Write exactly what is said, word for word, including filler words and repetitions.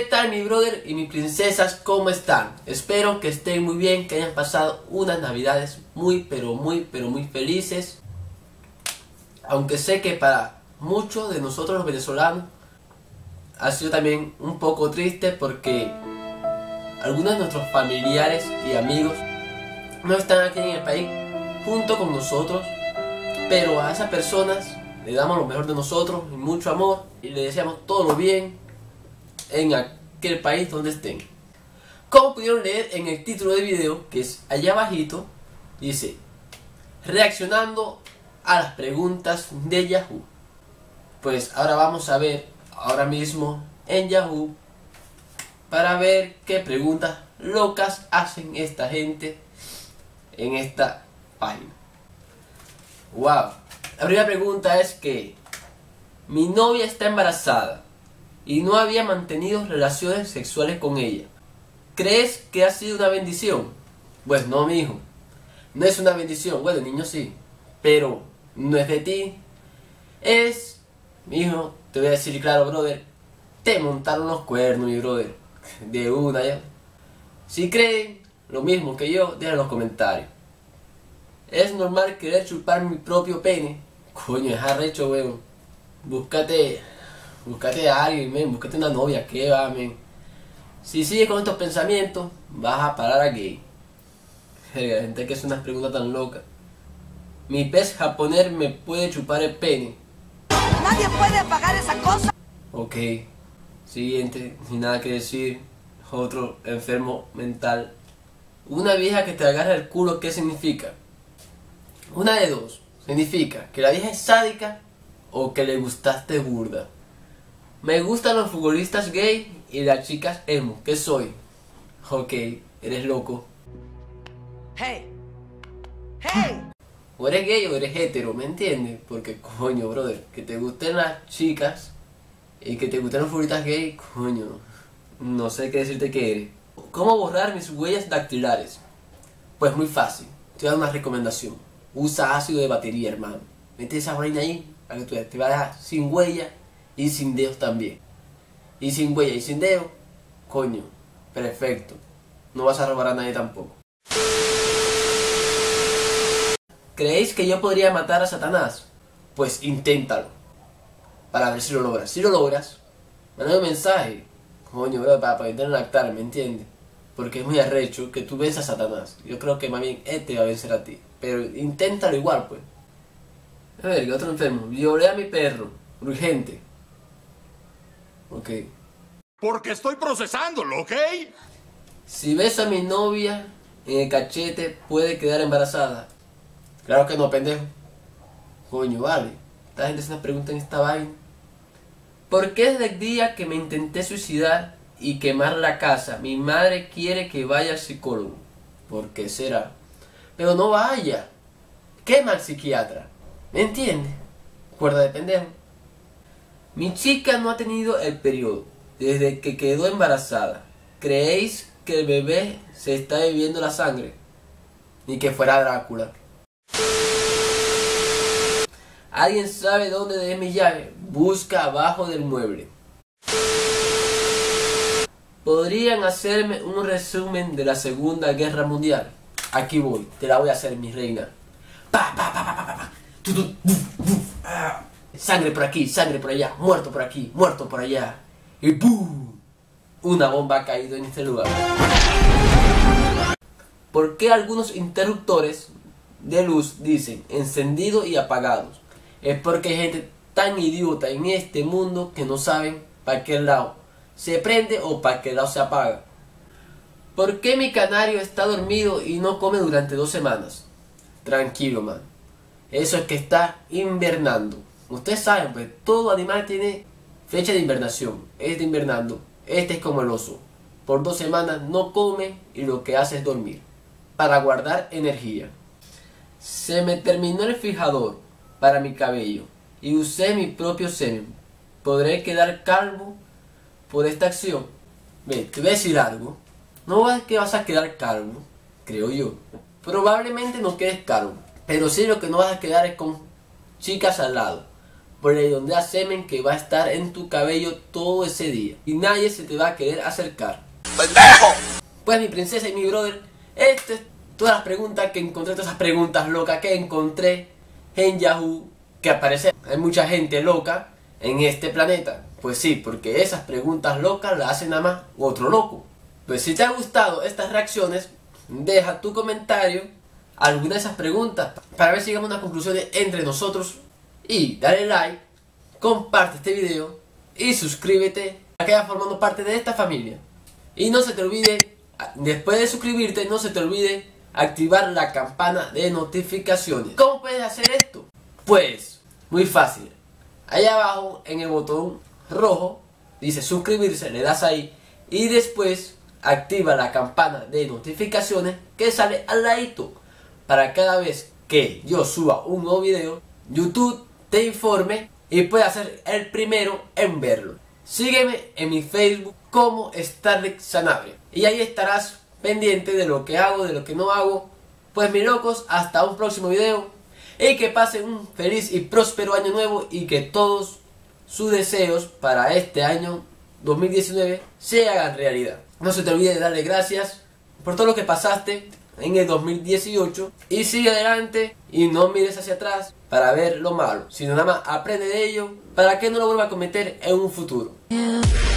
tal mi brother y mis princesas? ¿Cómo están? Espero que estén muy bien, que hayan pasado unas navidades muy pero muy pero muy felices. Aunque sé que para muchos de nosotros los venezolanos ha sido también un poco triste porque algunos de nuestros familiares y amigos no están aquí en el país junto con nosotros, pero a esas personas le damos lo mejor de nosotros y mucho amor y le deseamos todo lo bien en aquel país donde estén. Como pudieron leer en el título del video, que es allá abajito, dice: reaccionando a las preguntas de Yahoo. Pues ahora vamos a ver ahora mismo en Yahoo para ver qué preguntas locas hacen esta gente en esta página. Wow. La primera pregunta es que mi novia está embarazada y no había mantenido relaciones sexuales con ella. ¿Crees que ha sido una bendición? Pues no, mi hijo. No es una bendición. Bueno, niño sí, pero no es de ti. Es, mi hijo, te voy a decir claro, brother, te montaron los cuernos, mi brother. De una ya. Si creen lo mismo que yo, déjenlo en los comentarios. ¿Es normal querer chupar mi propio pene? Coño, es arrecho, weón. Búscate, búscate a alguien, men. Búscate una novia, que va, men. Si sigues con estos pensamientos, vas a parar a gay. Jerga, gente que es una pregunta tan loca. Mi pez japonés me puede chupar el pene. Nadie puede pagar esa cosa. Ok. Siguiente, sin nada que decir. Otro enfermo mental. Una vieja que te agarra el culo, ¿qué significa? Una de dos. Significa que la vieja es sádica o que le gustaste burda. Me gustan los futbolistas gay y las chicas emo. ¿Qué soy? Ok, eres loco. Hey. Hey. O eres gay o eres hetero, ¿me entiendes? Porque coño, brother, que te gusten las chicas y que te gusten los futbolistas gay, coño, no sé qué decirte que eres. ¿Cómo borrar mis huellas dactilares? Pues muy fácil, te voy a dar una recomendación. Usa ácido de batería, hermano. Mete esa vaina ahí para que tú te va a dejar sin huella y sin dedos también. Y sin huella y sin dedos, coño, perfecto. No vas a robar a nadie tampoco. ¿Creéis que yo podría matar a Satanás? Pues inténtalo. Para ver si lo logras. Si lo logras, mandame un mensaje. Coño, bro, para, para intentar actar, ¿me entiendes? Porque es muy arrecho que tú venzas a Satanás. Yo creo que más bien él te va a vencer a ti. Pero inténtalo igual, pues. A ver, ¿qué otro enfermo? Violé a mi perro. Urgente. Ok. Porque estoy procesándolo, ¿ok? Si beso a mi novia en el cachete, ¿puede quedar embarazada? Claro que no, pendejo. Coño, vale. Esta gente se nos pregunta en esta vaina. ¿Por qué desde el día que me intenté suicidar y quemar la casa, mi madre quiere que vaya al psicólogo? ¿Por qué será? Pero no vaya. Quema al psiquiatra. ¿Me entiendes? Cuerda de pendejo. Mi chica no ha tenido el periodo desde que quedó embarazada. ¿Creéis que el bebé se está bebiendo la sangre? Ni que fuera Drácula. ¿Alguien sabe dónde dejé mi llave? Busca abajo del mueble. ¿Podrían hacerme un resumen de la Segunda Guerra Mundial? Aquí voy, te la voy a hacer, mi reina. Pa, pa, pa, pa, pa, pa. Tu, tu, buf, buf, ah. Sangre por aquí, sangre por allá, muerto por aquí, muerto por allá. Y ¡pum! Una bomba ha caído en este lugar. ¿Por qué algunos interruptores de luz dicen encendido y apagados? Es porque hay gente tan idiota en este mundo que no saben para qué lado se prende o para qué lado se apaga. ¿Por qué mi canario está dormido y no come durante dos semanas? Tranquilo, man. Eso es que está invernando. Ustedes saben, pues todo animal tiene fecha de invernación. Este invernando. Este es como el oso. Por dos semanas no come y lo que hace es dormir. Para guardar energía. Se me terminó el fijador para mi cabello y usé mi propio semen. ¿Podré quedar calvo por esta acción? Ve, te voy a decir algo. No es que vas a quedar calvo, creo yo. Probablemente no quedes calvo, pero sí lo que no vas a quedar es con chicas al lado. por el donde da semen que va a estar en tu cabello todo ese día. Y nadie se te va a querer acercar. ¡Pendejo! Pues mi princesa y mi brother, estas es todas las preguntas que encontré, todas esas preguntas locas que encontré en Yahoo. Que aparece, hay mucha gente loca en este planeta. Pues sí, porque esas preguntas locas las hace nada más otro loco. Pues si te han gustado estas reacciones, deja tu comentario a alguna de esas preguntas para ver si llegamos a unas conclusiones entre nosotros. Y dale like, comparte este video y suscríbete para que vayas formando parte de esta familia. Y no se te olvide, después de suscribirte, no se te olvide activar la campana de notificaciones. ¿Cómo puedes hacer esto? Pues muy fácil. Allá abajo en el botón rojo dice suscribirse, le das ahí y después activa la campana de notificaciones que sale al ladito para cada vez que yo suba un nuevo video, YouTube te informe y puedas ser el primero en verlo. Sígueme en mi Facebook como Starrick Sanabria y ahí estarás pendiente de lo que hago, de lo que no hago. Pues mis locos, hasta un próximo video y que pasen un feliz y próspero año nuevo y que todos sus deseos para este año dos mil diecinueve se hagan realidad. No se te olvide de darle gracias por todo lo que pasaste en el dos mil dieciocho y sigue adelante y no mires hacia atrás para ver lo malo, sino nada más aprende de ello para que no lo vuelva a cometer en un futuro.